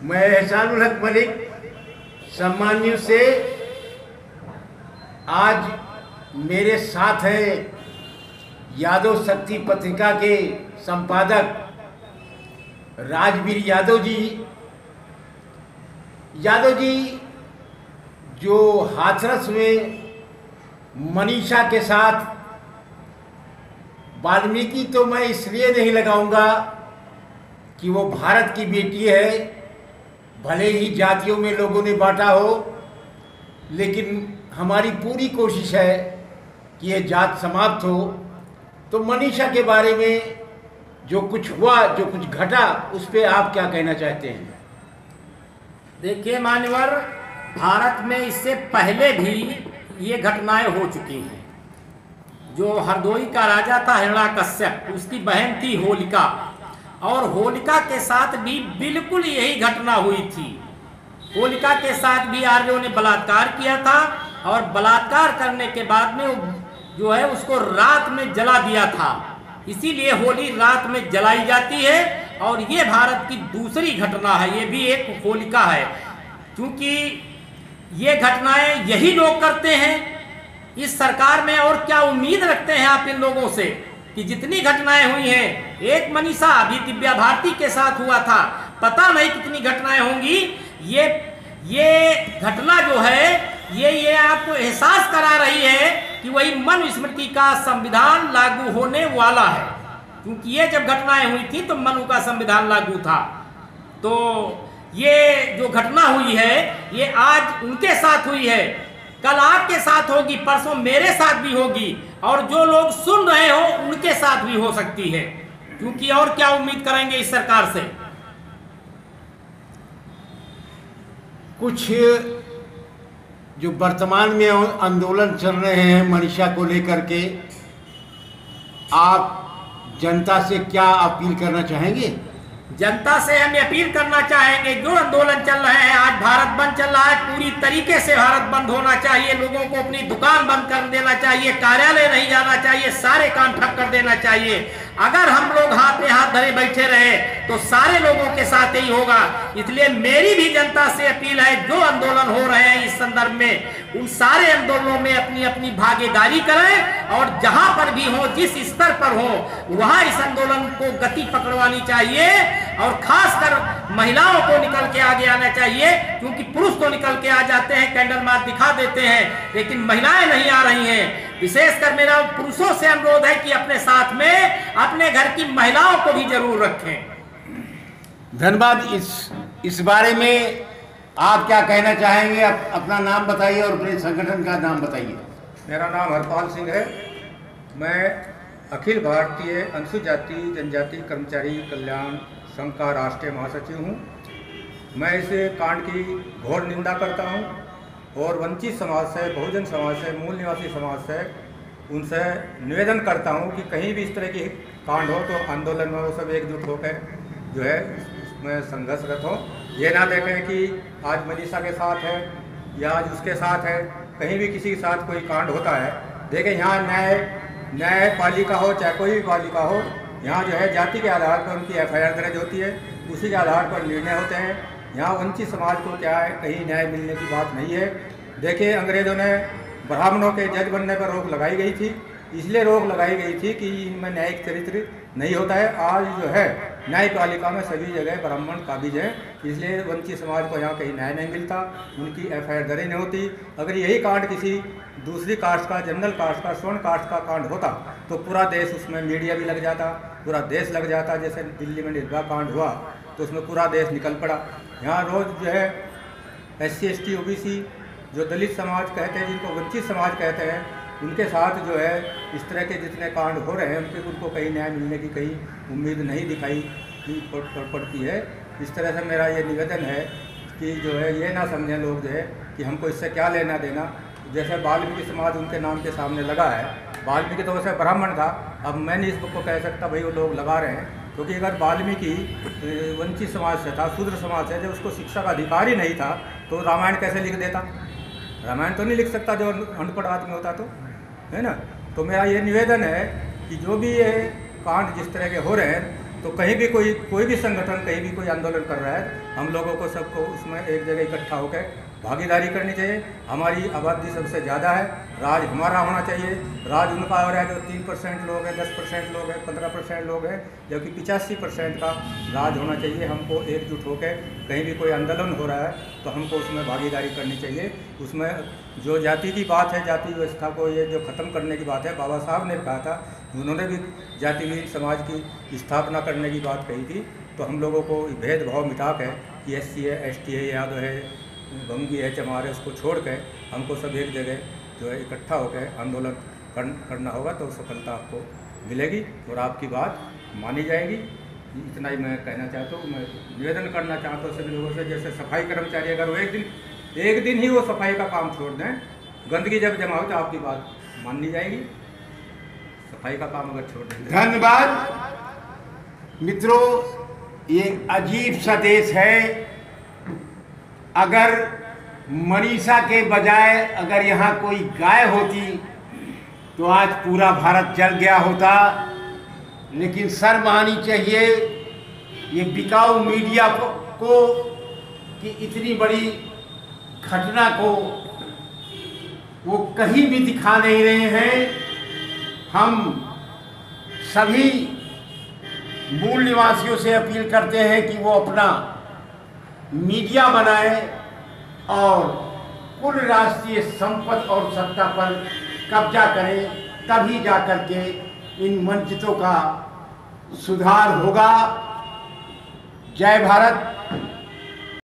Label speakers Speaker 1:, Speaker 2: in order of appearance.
Speaker 1: मैं एहसानुल हक मलिक सम्मान न्यूज़ से आज मेरे साथ हैं यादव शक्ति पत्रिका के संपादक राजवीर यादव जी। यादव जी जो हाथरस में मनीषा के साथ वाल्मीकि तो मैं इसलिए नहीं लगाऊंगा कि वो भारत की बेटी है, भले ही जातियों में लोगों ने बांटा हो, लेकिन हमारी पूरी कोशिश है कि ये जात समाप्त हो। तो मनीषा के बारे में जो कुछ हुआ, जो कुछ घटा, उस पर आप क्या कहना चाहते हैं?
Speaker 2: देखिए मान्यवर, भारत में इससे पहले भी ये घटनाएं हो चुकी हैं। जो हरदोई का राजा था हिरण्याकश्यप, उसकी बहन थी होलिका, और होलिका के साथ भी बिल्कुल यही घटना हुई थी। होलिका के साथ भी आर्यों ने बलात्कार किया था, और बलात्कार करने के बाद में जो है उसको रात में जला दिया था। इसीलिए होली रात में जलाई जाती है, और ये भारत की दूसरी घटना है। ये भी एक होलिका है, क्योंकि ये घटनाएं यही लोग करते हैं। इस सरकार में और क्या उम्मीद रखते हैं आप इन लोगों से कि जितनी घटनाएं हुई हैं, एक मनीषा अभी दिव्या भारती के साथ हुआ था, पता नहीं कितनी घटनाएं होंगी। ये घटना जो है ये आपको एहसास करा रही है कि वही मनुस्मृति का संविधान लागू होने वाला है, क्योंकि ये जब घटनाएं हुई थी तो मनु का संविधान लागू था। तो ये जो घटना हुई है ये आज उनके साथ हुई है, कल आपके साथ होगी, परसों मेरे साथ भी होगी, और जो लोग सुन रहे हो उनके साथ भी हो सकती है, क्योंकि और क्या उम्मीद करेंगे इस सरकार से।
Speaker 1: कुछ जो वर्तमान में आंदोलन चल रहे हैं मनीषा को लेकर के, आप जनता से क्या अपील करना चाहेंगे?
Speaker 2: जनता से हम अपील करना चाहेंगे, जो आंदोलन चल रहे हैं, आज भारत बंद चल रहा है, पूरी तरीके से भारत बंद होना चाहिए। लोगों को अपनी दुकान बंद कर देना चाहिए, कार्यालय नहीं जाना चाहिए, सारे काम ठप कर देना चाहिए। अगर हम लोग हाथ में हाथ धरे बैठे रहे तो सारे लोगों के साथ यही होगा। इसलिए मेरी भी जनता से अपील है, जो आंदोलन हो रहे हैं इस संदर्भ में, उन सारे आंदोलनों में अपनी अपनी भागीदारी करें, और जहां पर भी हो, जिस स्तर पर हो, वहां इस आंदोलन को गति पकड़वानी चाहिए। और खासकर महिलाओं को निकल के आगे आना चाहिए, क्योंकि पुरुष तो निकल के आ जाते हैं, कैंडल मार्च दिखा देते हैं, लेकिन महिलाएं नहीं आ रही हैं। विशेषकर मेरा पुरुषों से अनुरोध है कि अपने साथ में अपने घर की महिलाओं को भी जरूर रखें।
Speaker 1: धन्यवाद। इस बारे में आप क्या कहना चाहेंगे? अपना नाम बताइए और अपने संगठन का नाम बताइए।
Speaker 3: मेरा नाम हरपाल सिंह है। मैं अखिल भारतीय अनुसूचित जाति जनजाति कर्मचारी कल्याण संघ का राष्ट्रीय महासचिव हूँ। मैं इस कांड की घोर निंदा करता हूँ, और वंचित समाज से, बहुजन समाज से, मूल निवासी समाज से उनसे निवेदन करता हूँ कि कहीं भी इस तरह की कांड हो तो आंदोलन में वो सब एकजुट होकर जो है उसमें संघर्षरत हो। ये ना देखें कि आज मनीषा के साथ है या आज उसके साथ है, कहीं भी किसी के साथ कोई कांड होता है, देखें यहाँ न्यायपालिका हो चाहे कोई भी पालिका हो, यहाँ जो है जाति के आधार पर उनकी FIR दर्ज होती है, उसी के आधार पर निर्णय होते हैं। यहाँ वंचित समाज को क्या है, कहीं न्याय मिलने की बात नहीं है। देखिए, अंग्रेज़ों ने ब्राह्मणों के जज बनने पर रोक लगाई गई थी, इसलिए रोक लगाई गई थी कि इनमें न्यायिक चरित्र नहीं होता है। आज जो है न्यायपालिका में सभी जगह ब्राह्मण काबिज हैं, इसलिए वंचित समाज को यहाँ कहीं न्याय नहीं मिलता, उनकी FIR दर्ज नहीं होती। अगर यही कांड किसी दूसरी कास्ट का, जनरल कास्ट का, स्वर्ण कास्ट का कांड होता तो पूरा देश, उसमें मीडिया भी लग जाता, पूरा देश लग जाता। जैसे दिल्ली में निर्भया कांड हुआ तो उसमें पूरा देश निकल पड़ा। यहाँ रोज़ जो है SC ST OBC जो दलित समाज कहते हैं, जिनको वंचित समाज कहते हैं, उनके साथ जो है इस तरह के जितने कांड हो रहे हैं उनको कहीं न्याय मिलने की कहीं उम्मीद नहीं दिखाई पड़ती है। इस तरह से मेरा ये निवेदन है कि जो है ये ना समझें लोग जो है कि हमको इससे क्या लेना देना। जैसे वाल्मीकि समाज उनके नाम के सामने लगा है, वाल्मीकि तो वैसे ब्राह्मण था, अब मैं नहीं इसको कह सकता भाई वो लोग लगा रहे हैं, क्योंकि अगर वाल्मीकि वंचित समाज से था, शूद्र समाज से, जब उसको शिक्षा का अधिकार ही नहीं था तो रामायण कैसे लिख देता? रामायण तो नहीं लिख सकता जो अनपढ़ आदमी होता, तो है ना। तो मेरा ये निवेदन है कि जो भी ये कांड जिस तरह के हो रहे हैं तो कहीं भी कोई भी संगठन कहीं भी कोई आंदोलन कर रहा है, हम लोगों को सबको उसमें एक जगह इकट्ठा होकर भागीदारी करनी चाहिए। हमारी आबादी सबसे ज़्यादा है, राज हमारा होना चाहिए। राज उनका हो रहा है जो 3% लोग हैं, 10% लोग हैं, 15% लोग हैं, जबकि 85% का राज होना चाहिए। हमको एकजुट होकर कहीं भी कोई आंदोलन हो रहा है तो हमको उसमें भागीदारी करनी चाहिए। उसमें जो जाति की बात है, जाति व्यवस्था को ये जो ख़त्म करने की बात है, बाबा साहब ने कहा था, उन्होंने भी जातिविहीन समाज की स्थापना करने की बात कही थी। तो हम लोगों को भेदभाव मिटा कर कि SC है, ST है, यादव है, बंगी है, चमार है, उसको छोड़ कर हमको सब एक जगह जो है इकट्ठा होकर आंदोलन करना होगा, तो सफलता आपको मिलेगी और आपकी बात मानी जाएगी। इतना ही मैं कहना चाहता हूँ। मैं निवेदन करना चाहता हूँ सभी लोगों से, जैसे सफाई कर्मचारी अगर वो एक दिन ही वो सफाई का काम छोड़ दें, गंदगी जब जमा हो तो आपकी बात माननी जाएगी। सफाई का काम अगर छोड़ दें।
Speaker 1: धन्यवाद मित्रों, ये अजीब सा देश है। अगर मनीषा के बजाय अगर यहाँ कोई गाय होती तो आज पूरा भारत जल गया होता। लेकिन शर्म आनी चाहिए ये बिकाऊ मीडिया को कि इतनी बड़ी घटना को वो कहीं भी दिखा नहीं रहे हैं। हम सभी मूल निवासियों से अपील करते हैं कि वो अपना मीडिया बनाए और कुल राष्ट्रीय संपत्ति और सत्ता पर कब्जा करें, तभी जाकर के इन वंचितों का सुधार होगा। जय भारत।